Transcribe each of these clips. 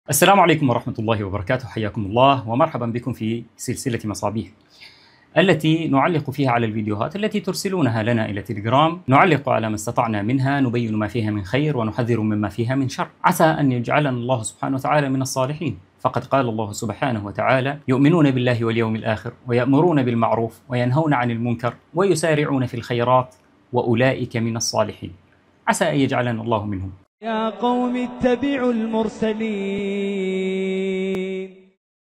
السلام عليكم ورحمة الله وبركاته، حياكم الله ومرحبا بكم في سلسلة مصابيح التي نعلق فيها على الفيديوهات التي ترسلونها لنا إلى تليجرام. نعلق على ما استطعنا منها، نبين ما فيها من خير ونحذر مما فيها من شر، عسى أن يجعلنا الله سبحانه وتعالى من الصالحين. فقد قال الله سبحانه وتعالى: يؤمنون بالله واليوم الآخر ويأمرون بالمعروف وينهون عن المنكر ويسارعون في الخيرات وأولئك من الصالحين. عسى أن يجعلنا الله منهم. يا قوم اتبعوا المرسلين.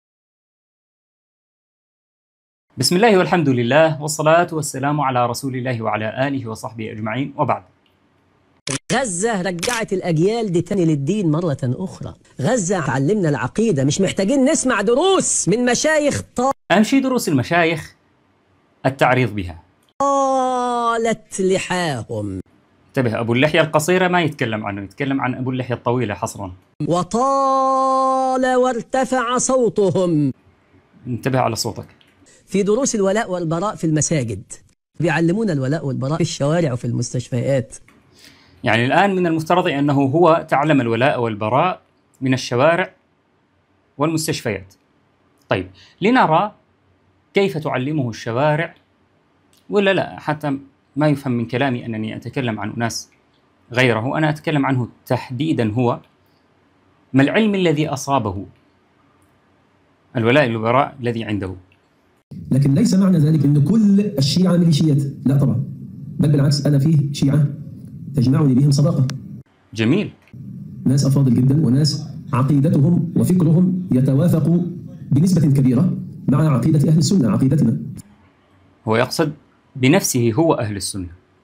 بسم الله والحمد لله والصلاة والسلام على رسول الله وعلى آله وصحبه أجمعين، وبعد. غزة رجعت الأجيال دي تاني للدين مرة أخرى. غزة علمنا العقيدة، مش محتاجين نسمع دروس من مشايخ أمشي دروس المشايخ التعريض بها. طالت لحاهم. انتبه، أبو اللحية القصيرة ما يتكلم عنه، يتكلم عن أبو اللحية الطويلة حصرا. وطال وارتفع صوتهم. انتبه على صوتك. في دروس الولاء والبراء في المساجد، بيعلمونا الولاء والبراء في الشوارع وفي المستشفيات. يعني الآن من المفترض أنه هو تعلم الولاء والبراء من الشوارع والمستشفيات. طيب، لنرى كيف تعلمه الشوارع ولا لا، حتى ما يفهم من كلامي أنني أتكلم عن أناس غيره. أنا أتكلم عنه تحديدا. هو ما العلم الذي أصابه، الولاء والبراء الذي عنده. لكن ليس معنى ذلك أن كل الشيعة ميليشيات، لا طبعا، بل بالعكس، أنا فيه شيعة تجمعني بهم صداقة. جميل. ناس أفاضل جدا، وناس عقيدتهم وفكرهم يتوافق بنسبة كبيرة مع عقيدة أهل السنة، عقيدتنا. هو يقصد بنفسه هو أهل السنة.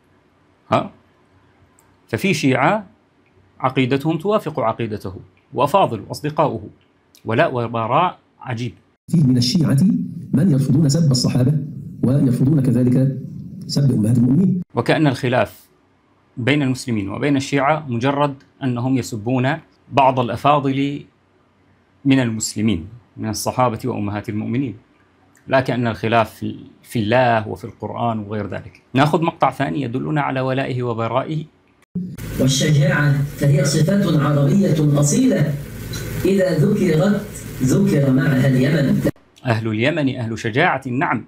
ففي شيعة عقيدتهم توافق عقيدته، وأفاضل وأصدقاؤه، ولاء وبراء عجيب. فيه من الشيعة من يرفضون سب الصحابة ويرفضون كذلك سب أمهات المؤمنين. وكأن الخلاف بين المسلمين وبين الشيعة مجرد أنهم يسبون بعض الأفاضل من المسلمين من الصحابة وأمهات المؤمنين، لا كأن الخلاف في الله وفي القرآن وغير ذلك. نأخذ مقطع ثاني يدلنا على ولائه وبرائه. والشجاعة فهي صفات عربية أصيلة إذا ذكرت ذكر معها اليمن. أهل اليمن أهل شجاعة، نعم،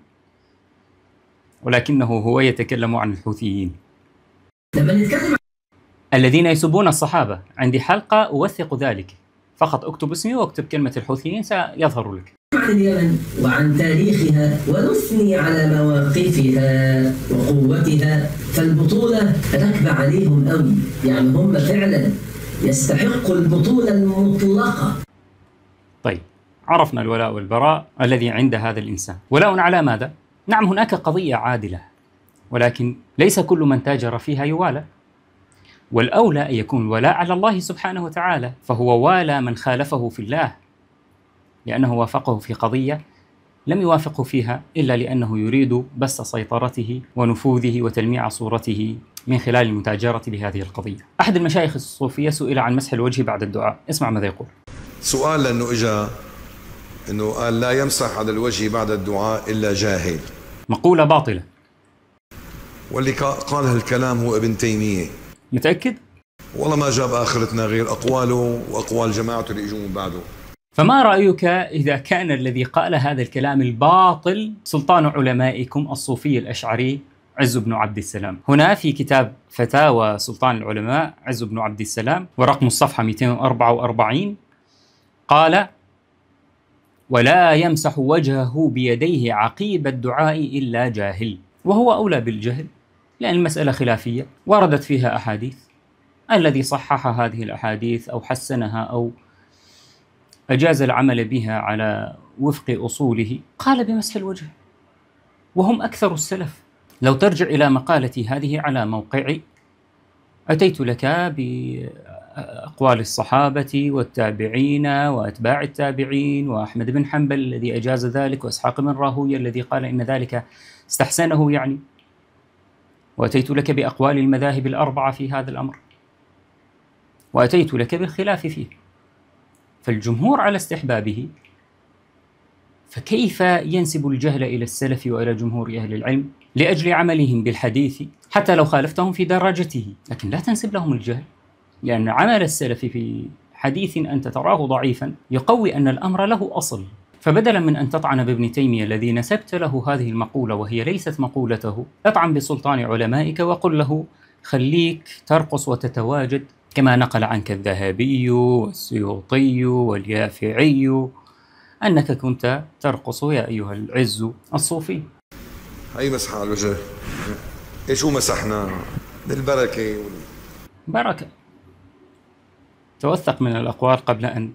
ولكنه هو يتكلم عن الحوثيين لما نتكلم الذين يسبون الصحابة. عندي حلقة أوثق ذلك، فقط اكتب اسمي واكتب كلمة الحوثيين سيظهر لك. عن اليمن وعن تاريخها ونثني على مواقفها وقوتها، فالبطولة راكبة عليهم قوي، يعني هم فعلا يستحقوا البطولة المطلقة. طيب، عرفنا الولاء والبراء الذي عند هذا الإنسان. ولاء على ماذا؟ نعم، هناك قضية عادلة، ولكن ليس كل من تاجر فيها يوالى، والأولى أن يكون الولاء على الله سبحانه وتعالى. فهو والى من خالفه في الله لأنه وافقه في قضية لم يوافقه فيها إلا لأنه يريد بسط سيطرته ونفوذه وتلميع صورته من خلال المتاجرة بهذه القضية. أحد المشايخ الصوفية سئل عن مسح الوجه بعد الدعاء. اسمع ماذا يقول. سؤال لأنه إجا أنه قال لا يمسح على الوجه بعد الدعاء إلا جاهل. مقولة باطلة، واللي قال هالكلام هو ابن تيمية. متأكد؟ والله ما جاب آخرتنا غير أقواله وأقوال جماعته اللي إجوا من بعده. فما رأيك إذا كان الذي قال هذا الكلام الباطل سلطان علمائكم الصوفي الأشعري عز بن عبد السلام؟ هنا في كتاب فتاوى سلطان العلماء عز بن عبد السلام ورقم الصفحة 244 قال: ولا يمسح وجهه بيديه عقيب الدعاء إلا جاهل. وهو أولى بالجهل، لأن المسألة خلافية وردت فيها أحاديث. الذي صحح هذه الأحاديث أو حسنها أو أجاز العمل بها على وفق أصوله قال بمسح الوجه، وهم أكثر السلف. لو ترجع إلى مقالتي هذه على موقعي، أتيت لك بأقوال الصحابة والتابعين وأتباع التابعين وأحمد بن حنبل الذي أجاز ذلك، وإسحاق بن راهويه الذي قال إن ذلك استحسنه يعني، وأتيت لك بأقوال المذاهب الأربعة في هذا الأمر، وأتيت لك بالخلاف فيه. فالجمهور على استحبابه، فكيف ينسب الجهل إلى السلف وإلى جمهور أهل العلم لأجل عملهم بالحديث حتى لو خالفتهم في دراجته؟ لكن لا تنسب لهم الجهل، لأن عمل السلف في حديث أنت تراه ضعيفا يقوي أن الأمر له أصل. فبدلا من أن تطعن بابن تيمية الذي نسبت له هذه المقولة وهي ليست مقولته، اطعن بسلطان علمائك وقل له خليك ترقص وتتواجد كما نقل عنك الذهبي والسيوطي واليافعي أنك كنت ترقص يا أيها العز الصوفي. هي مسحة على الوجه. شو مسحنا؟ للبركة بركة. توثق من الأقوال قبل أن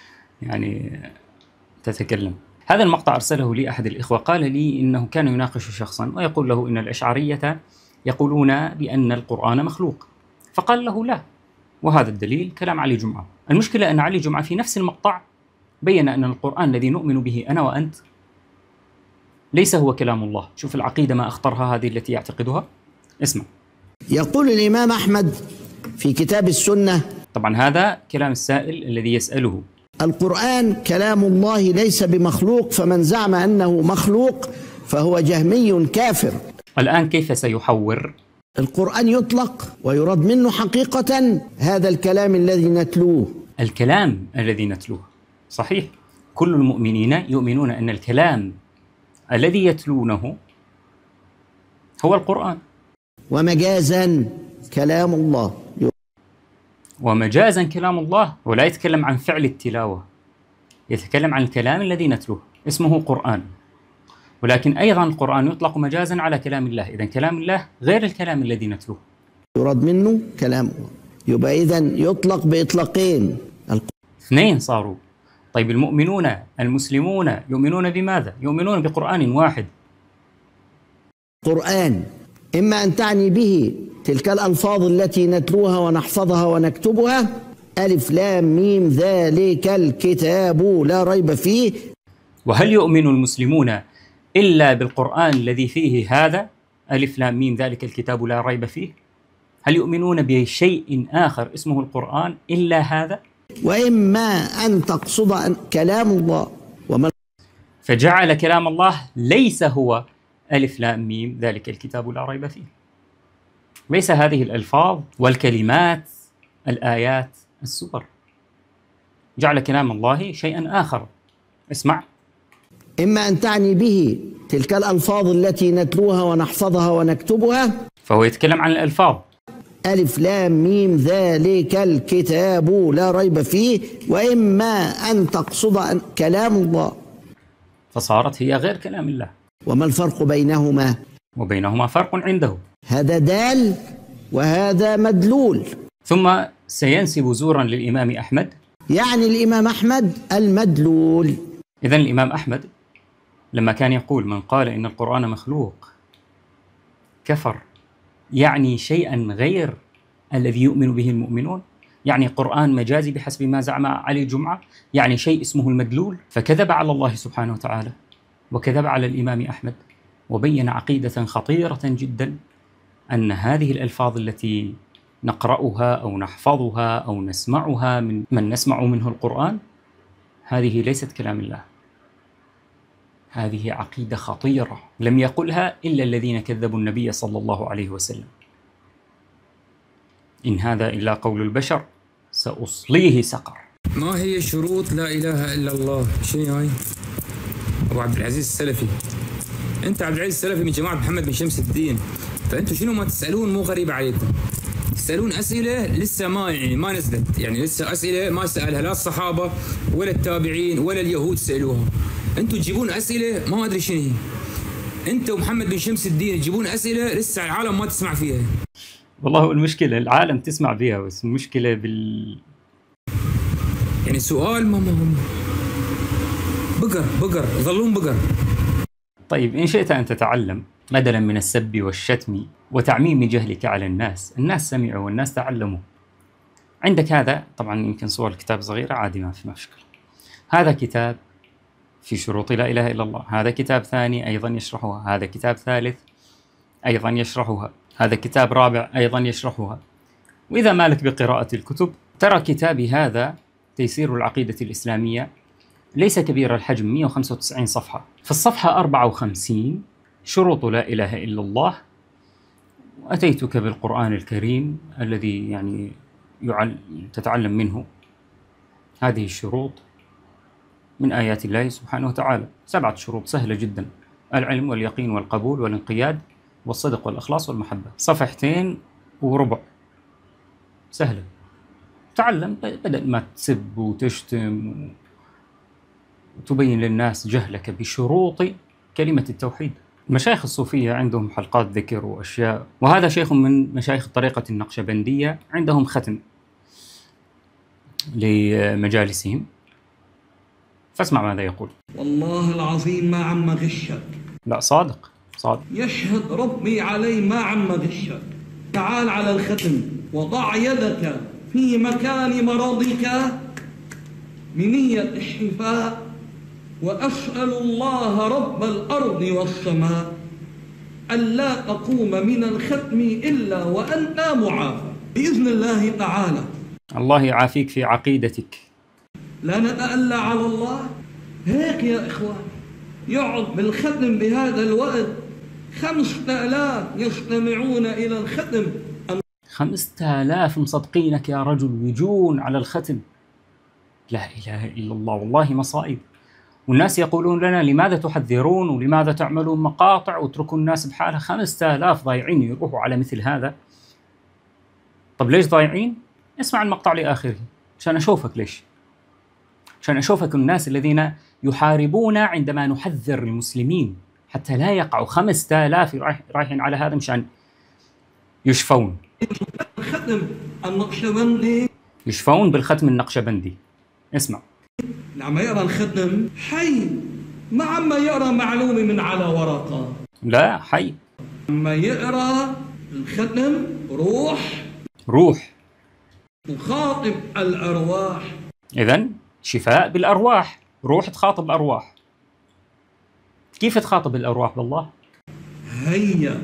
تتكلم. هذا المقطع أرسله لي أحد الإخوة، قال لي إنه كان يناقش شخصا ويقول له إن الأشعرية يقولون بأن القرآن مخلوق، فقال له لا، وهذا الدليل كلام علي جمعة. المشكلة أن علي جمعة في نفس المقطع بين أن القرآن الذي نؤمن به أنا وأنت ليس هو كلام الله. شوف العقيدة ما أخطرها هذه التي يعتقدها. اسمع. يقول الإمام أحمد في كتاب السنة، طبعا هذا كلام السائل الذي يسأله، القرآن كلام الله ليس بمخلوق، فمن زعم أنه مخلوق فهو جهمي كافر. الآن كيف سيحور؟ القرآن يطلق ويراد منه حقيقة هذا الكلام الذي نتلوه. الكلام الذي نتلوه صحيح، كل المؤمنين يؤمنون أن الكلام الذي يتلونه هو القرآن. ومجازا كلام الله، ومجازا كلام الله، ولا يتكلم عن فعل التلاوة، يتكلم عن الكلام الذي نتلوه اسمه قرآن. ولكن أيضا القرآن يطلق مجازا على كلام الله، إذن كلام الله غير الكلام الذي نتلوه، يراد منه كلام الله، يبقى إذن يطلق بإطلاقين، اثنين صاروا. طيب المؤمنون المسلمون يؤمنون بماذا؟ يؤمنون بقرآن واحد. قرآن إما أن تعني به تلك الألفاظ التي نتلوها ونحفظها ونكتبها، ألف لام ميم ذلك الكتاب لا ريب فيه. وهل يؤمن المسلمون إلا بالقرآن الذي فيه هذا ألف لام ميم ذلك الكتاب لا ريب فيه؟ هل يؤمنون بشيء آخر اسمه القرآن إلا هذا؟ وإما أن تقصد كلام الله فجعل كلام الله ليس هو ألف لام ميم ذلك الكتاب لا ريب فيه. ليس هذه الألفاظ والكلمات الآيات السور، جعل كلام الله شيئا آخر. اسمع. إما أن تعني به تلك الألفاظ التي نتلوها ونحفظها ونكتبها، فهو يتكلم عن الألفاظ ألف لام ميم ذلك الكتاب لا ريب فيه، وإما أن تقصد كلام الله، فصارت هي غير كلام الله. وما الفرق بينهما؟ وبينهما فرق عنده، هذا دال وهذا مدلول. ثم سينسب زورا للإمام أحمد، يعني الإمام أحمد المدلول. إذن الإمام أحمد لما كان يقول من قال إن القرآن مخلوق كفر، يعني شيئا غير الذي يؤمن به المؤمنون، يعني قرآن مجازي بحسب ما زعم علي جمعة، يعني شيء اسمه المدلول. فكذب على الله سبحانه وتعالى وكذب على الإمام أحمد، وبين عقيدة خطيرة جدا، أن هذه الألفاظ التي نقرأها أو نحفظها أو نسمعها من نسمع منه القرآن، هذه ليست كلام الله. هذه عقيدة خطيرة لم يقلها إلا الذين كذبوا النبي صلى الله عليه وسلم. إن هذا إلا قول البشر سأصليه سقر. ما هي شروط لا إله إلا الله؟ شنو هاي؟ أبو عبد العزيز السلفي. أنت عبد العزيز السلفي من جماعة محمد بن شمس الدين، فأنتوا شنو ما تسألون مو غريب عليكم. تسألون أسئلة لسه ما نزلت، يعني لسه أسئلة ما سألها لا الصحابة ولا التابعين ولا اليهود سألوها. أنتوا تجيبون أسئلة ما أدري شنو هي. أنت ومحمد بن شمس الدين تجيبون أسئلة لسه العالم ما تسمع فيها. والله المشكلة العالم تسمع فيها، بس المشكلة يعني سؤال ما بقر يظلون بقر. طيب إن شئت أن تتعلم بدلا من السب والشتم وتعميم جهلك على الناس سمعوا والناس تعلموا. عندك هذا، طبعا يمكن صور الكتاب صغيرة عادي ما في مشكلة. هذا كتاب في شروط لا إله إلا الله، هذا كتاب ثاني أيضا يشرحها، هذا كتاب ثالث أيضا يشرحها، هذا كتاب رابع أيضا يشرحها. وإذا مالك بقراءة الكتب ترى كتابي هذا تيسير العقيدة الإسلامية ليس كبير الحجم، 195 صفحة. في الصفحة 54 شروط لا إله إلا الله، وأتيتك بالقرآن الكريم الذي يعني تتعلم منه هذه الشروط من آيات الله سبحانه وتعالى، 7 شروط سهلة جدا: العلم واليقين والقبول والانقياد والصدق والإخلاص والمحبة. 2 صفحتين وربع، سهلة. تعلم بدل ما تسب وتشتم وتبين للناس جهلك بشروط كلمة التوحيد. المشايخ الصوفية عندهم حلقات ذكر وأشياء، وهذا شيخ من مشايخ الطريقة النقشبندية عندهم ختم لمجالسهم، فاسمع ماذا يقول. والله العظيم ما عم غشك. لا، صادق صادق. يشهد ربي علي ما عم غشك. تعال على الختم وضع يدك في مكان مرضك بنية الشفاء، وأسأل الله رب الأرض والسماء ألا تقوم من الختم إلا وأنت معافى بإذن الله تعالى. الله يعافيك في عقيدتك. لا نتألى على الله. هيك يا إخوان يقعد بالختم بهذا الوقت 5000 يستمعون إلى الختم. 5000 مصدقينك يا رجل يجون على الختم. لا إله إلا الله، والله مصائب. والناس يقولون لنا لماذا تحذرون ولماذا تعملون مقاطع واتركوا الناس بحالها. 5000 ضايعين يروحوا على مثل هذا. طب ليش ضايعين؟ اسمع المقطع لآخره عشان أشوفك ليش. عشان أشوفك الناس الذين يحاربون عندما نحذر المسلمين حتى لا يقعوا. 5000 رايحين على هذا مشان يشفون. الختم النقشبندي، يشفون بالختم النقشبندي. اسمع. لما يقرأ الختم حي، ما عم يقرأ معلومة من على ورقة. لا، حي. لما يقرأ الختم روح مخاطب الأرواح. إذن شفاء بالأرواح، روح تخاطب أرواح. كيف تخاطب الأرواح بالله؟ هيا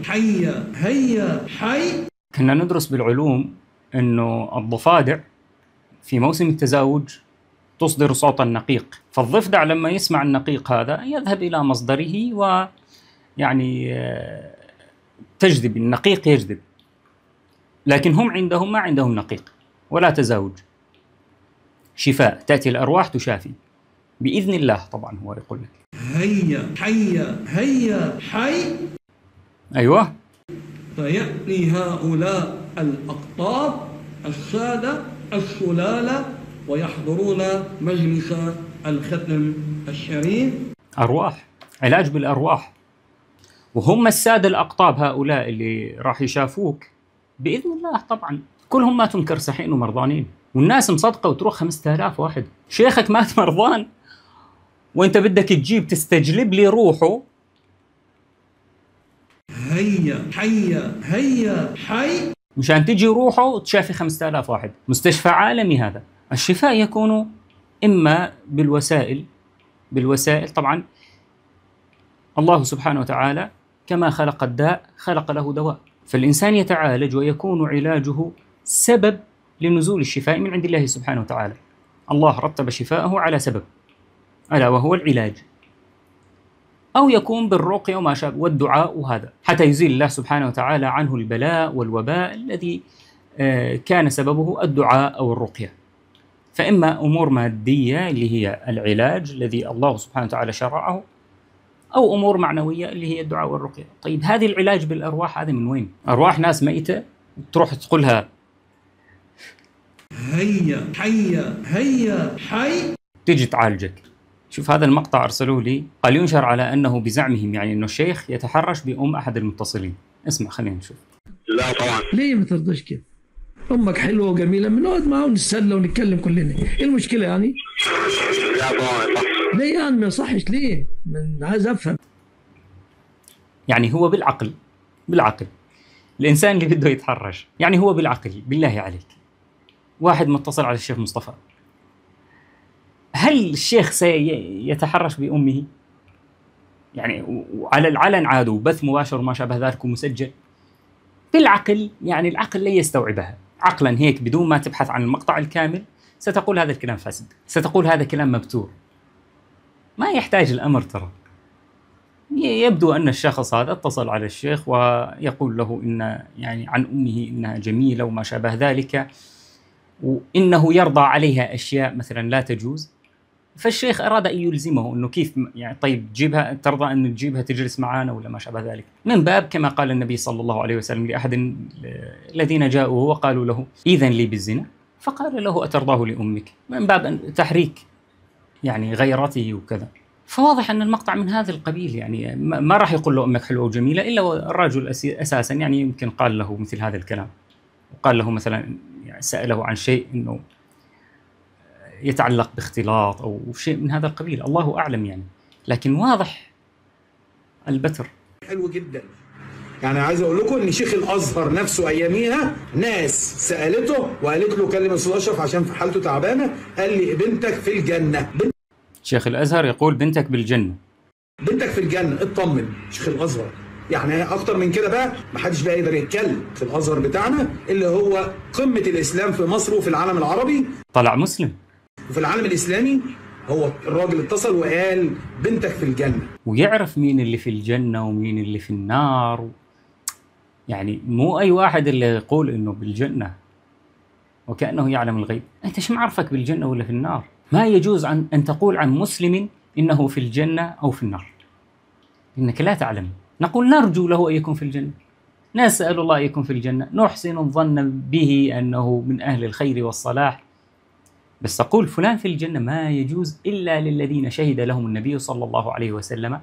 حي. كنا ندرس بالعلوم أنه الضفادع في موسم التزاوج تصدر صوتا نقيق، فالضفدع لما يسمع النقيق هذا يذهب إلى مصدره ويعني تجذب النقيق، يجذب. لكن هم ما عندهم نقيق ولا تزاوج. شفاء، تأتي الأرواح تشافي بإذن الله. طبعا هو يقول لك هيا حي. أيوة. فيأتي هؤلاء الأقطاب السادة السلالة ويحضرون مجلس الختم الشريف. أرواح، علاج بالأرواح، وهم السادة الأقطاب هؤلاء اللي راح يشافوك بإذن الله. طبعا كلهم ماتوا مكرسحين ومرضانين، والناس مصدقة وتروح 5000 واحد. شيخك مات مرضان وانت بدك تجيب تستجلب لي روحه. هيا حي مشان تجي روحه وتشافي 5000 واحد. مستشفى عالمي هذا. الشفاء يكون إما بالوسائل طبعا. الله سبحانه وتعالى كما خلق الداء خلق له دواء، فالإنسان يتعالج ويكون علاجه سبب لنزول الشفاء من عند الله سبحانه وتعالى. الله رتب شفاءه على سبب، ألا وهو العلاج، أو يكون بالرقية وما شابه والدعاء، وهذا حتى يزيل الله سبحانه وتعالى عنه البلاء والوباء الذي كان سببه الدعاء أو الرقية. فإما أمور مادية اللي هي العلاج الذي الله سبحانه وتعالى شرعه، أو أمور معنوية اللي هي الدعاء والرقية. طيب هذه العلاج بالأرواح هذه من وين؟ أرواح ناس ميتة تروح تقولها هيا حي تيجي تعالجك. شوف هذا المقطع أرسلوه لي، قال ينشر على أنه بزعمهم يعني أنه الشيخ يتحرش بأم أحد المتصلين. اسمع خلينا نشوف. لا طبعا. ليه ما ترضاش كده؟ أمك حلوة وجميلة، بنقعد معاه ونتسلى ونتكلم كلنا. إيه المشكلة يعني؟ لا طبعا صح. ليه يعني ما يصحش ليه؟ من عايز أفهم. يعني هو بالعقل الإنسان اللي بده يتحرش، يعني هو بالعقل. بالله عليك، واحد متصل على الشيخ مصطفى، هل الشيخ سيتحرش بأمه؟ يعني وعلى العلن عاد وبث مباشر وما شابه ذلك ومسجل. بالعقل يعني العقل لا يستوعبها عقلا هيك بدون ما تبحث عن المقطع الكامل. ستقول هذا الكلام فاسد، ستقول هذا كلام مبتور، ما يحتاج الأمر. ترى يبدو أن الشخص هذا اتصل على الشيخ ويقول له إن يعني عن أمه إنها جميلة وما شابه ذلك، وإنه يرضى عليها أشياء مثلا لا تجوز، فالشيخ أراد أن يلزمه أنه كيف يعني طيب تجيبها، ترضى أن تجيبها تجلس معنا ولا ما شابه ذلك، من باب كما قال النبي صلى الله عليه وسلم لأحد الذين جاءوه وقالوا له إذن لي بالزنا، فقال له أترضاه لأمك، من باب تحريك يعني غيرته وكذا. فواضح أن المقطع من هذا القبيل، يعني ما راح يقول له أمك حلوة وجميلة إلا الرجل أساسا يعني يمكن قال له مثل هذا الكلام، وقال له مثلا يعني سأله عن شيء إنه يتعلق باختلاط أو شيء من هذا القبيل، الله أعلم يعني، لكن واضح البتر. حلو جدا. يعني عايز أقول لكم إن شيخ الأزهر نفسه أياميها ناس سألته وقالت له كلم الأستاذ أشرف عشان في حالته تعبانة، قال لي بنتك في الجنة. شيخ الأزهر يقول بنتك بالجنة، بنتك في الجنة، اطمن. شيخ الأزهر يعني أكتر من كده بقى محدش بقى يقدر يتكلم في الأزهر بتاعنا اللي هو قمة الإسلام في مصر وفي العالم العربي. طلع مسلم. وفي العالم الإسلامي هو الراجل اتصل وقال بنتك في الجنة، ويعرف مين اللي في الجنة ومين اللي في النار. يعني مو أي واحد اللي يقول إنه بالجنة وكأنه يعلم الغيب. أنت شو معرفك بالجنة ولا في النار؟ ما يجوز أن تقول عن مسلم إنه في الجنة أو في النار، إنك لا تعلم. نقول نرجو له أن يكون في الجنة، نسأل الله أن يكون في الجنة، نحسن الظن به أنه من أهل الخير والصلاح، بس تقول فلان في الجنة ما يجوز إلا للذين شهد لهم النبي صلى الله عليه وسلم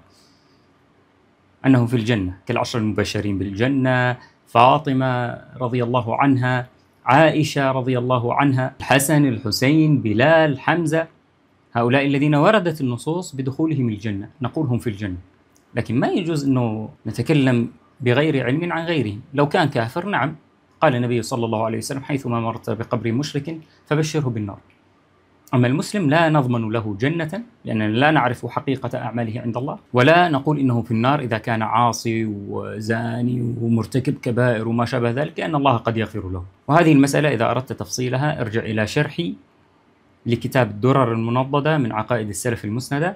أنهم في الجنة، كالعشر المبشرين بالجنة، فاطمة رضي الله عنها، عائشة رضي الله عنها، الحسن، الحسين، بلال، حمزة، هؤلاء الذين وردت النصوص بدخولهم الجنة نقول هم في الجنة. لكن ما يجوز أنه نتكلم بغير علم عن غيرهم. لو كان كافر نعم، قال النبي صلى الله عليه وسلم حيثما مرت بقبر مشرك فبشره بالنار. أما المسلم لا نضمن له جنة لأننا لا نعرف حقيقة أعماله عند الله، ولا نقول إنه في النار إذا كان عاصي وزاني ومرتكب كبائر وما شابه ذلك، لأن الله قد يغفر له. وهذه المسألة إذا أردت تفصيلها ارجع إلى شرحي لكتاب الدرر المنضدة من عقائد السلف المسندة،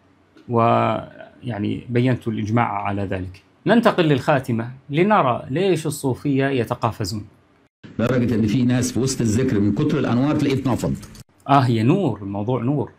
ويعني بينت الإجماع على ذلك. ننتقل للخاتمة لنرى ليش الصوفية يتقافزون. لدرجة إن في ناس في وسط الذكر من كتر الأنوار تلاقيه اتنفض. هي نور، الموضوع نور.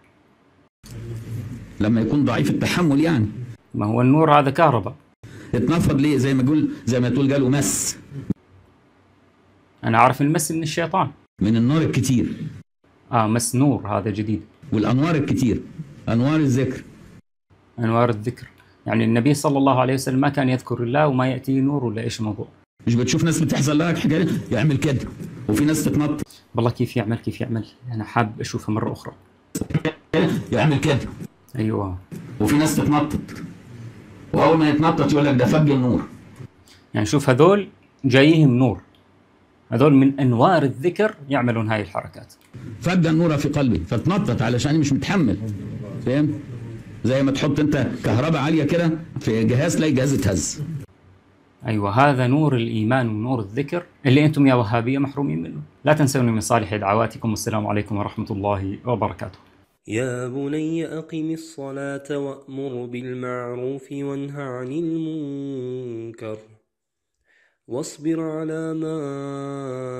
لما يكون ضعيف التحمل يعني. ما هو النور هذا كهرباء. اتنفض ليه؟ زي ما تقول قالوا مس. أنا أعرف المس من الشيطان. من النار الكتير. مس نور هذا جديد. والأنوار الكتير، أنوار الذكر. أنوار الذكر، يعني النبي صلى الله عليه وسلم ما كان يذكر الله وما يأتيه نور ولا إيش الموضوع؟ مش بتشوف ناس بتحصل لها حاجة يعمل كده وفي ناس تتنطط. والله كيف يعمل، أنا حاب أشوفها مرة أخرى. يعمل كده. أيوة. وفي ناس تتنطط، وأول ما يتنطط يقول لك ده فج النور. يعني شوف هذول جايهم نور، هذول من أنوار الذكر يعملون هاي الحركات. فج النور في قلبي فتنطط علشان مش متحمل، فاهم؟ زي ما تحط أنت كهرباء عالية كده في جهاز تلاقي جهاز اتهز. أيوة، هذا نور الإيمان ونور الذكر اللي أنتم يا وهابية محرومين منه. لا تنسوني من صالح دعواتكم، والسلام عليكم ورحمة الله وبركاته. يا بني أقم الصلاة وأمر بالمعروف وانه عن المنكر واصبر على ما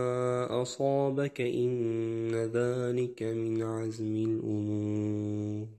أصابك إن ذلك من عزم الأمور.